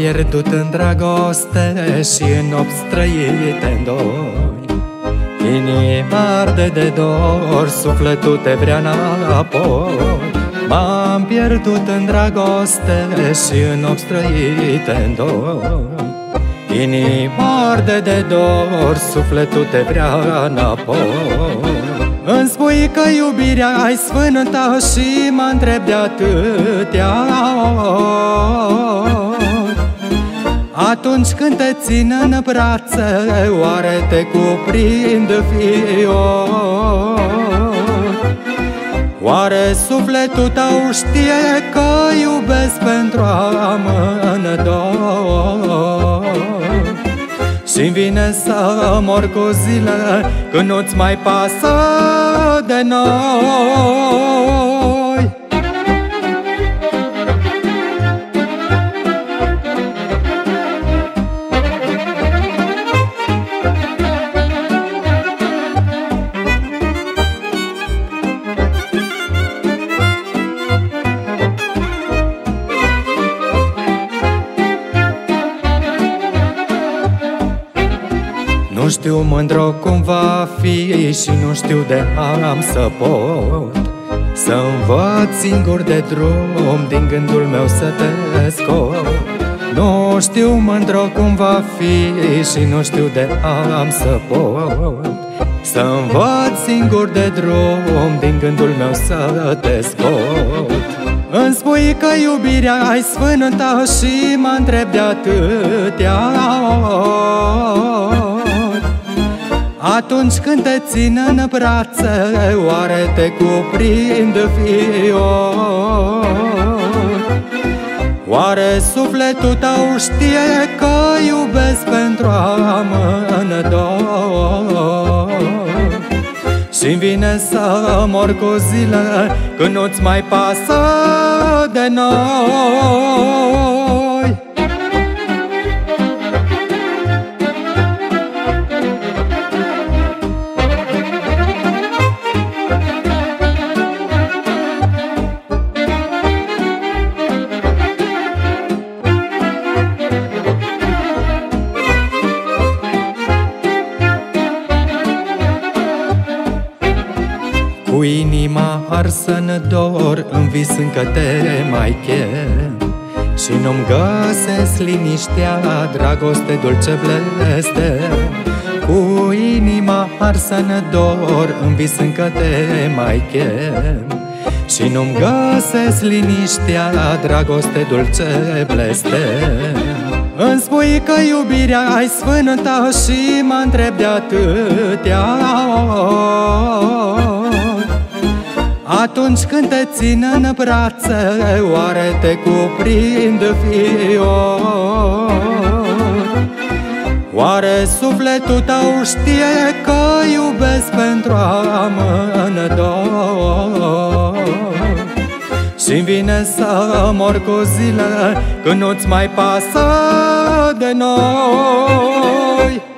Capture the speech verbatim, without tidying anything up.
pierdut în dragoste și în nopți trăite în doi. Inima arde de dor, sufletul te vrea înapoi. M-am pierdut în dragoste și în nopți trăite în doi. Inima arde de dor, sufletul te vrea înapoi. Îmi spui că iubirea-i sfântă și mă întreb de atâtea ori. Atunci când te țin în brațe, oare te cuprind fior? Oare sufletul tău știe că iubesc pentru amândoi? Și-mi vine să mor cu zile când nu-ți mai pasă de noi. Nu știu, mândru, cum va fi și nu știu de am să pot să învăț singur de drum, din gândul meu să te scot. Nu știu, mândru, cum va fi și nu știu de am să pot să învăț singur de drum, din gândul meu să te scot. Îmi spui că iubirea-i sfântă și mă întreb de atâtea ori. Atunci când te țin în brațe, oare te cuprind fior? Oare sufletul tău știe că iubesc pentru amândoi? Și-mi vine să mor cu zile când nu-ți mai pasă de noi. Cu inima arsă în dor, în vis încă te mai chem și nu-mi găsesc liniștea, dragoste dulce blestem. Cu inima arsă în dor, în vis încă te mai chem și nu-mi găsesc liniștea, dragoste dulce blestem. Îmi spui că iubirea-i sfântă și mă întreb de atâtea ori. Atunci când te țin în brațe, oare te cuprind fior? Oare sufletul tău știe că iubesc pentru amândoi? Și-mi vine să mor cu zile când nu-ți mai pasă de noi.